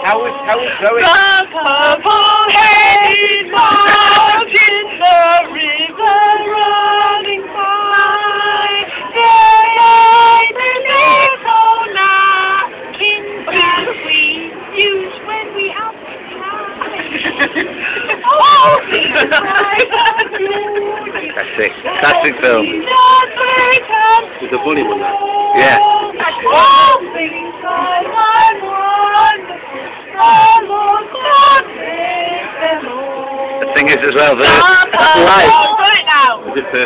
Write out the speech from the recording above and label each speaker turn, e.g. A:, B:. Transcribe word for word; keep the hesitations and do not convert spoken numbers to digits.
A: How was how was Zoe?
B: The purple-headed mountain, the river running by. Day and echo knocking that we use when we outside. Oh,
A: Fantastic, classic film.
C: It's a funny one, that.
A: Yeah. The thing is as well, the, that's live.
B: Got it now.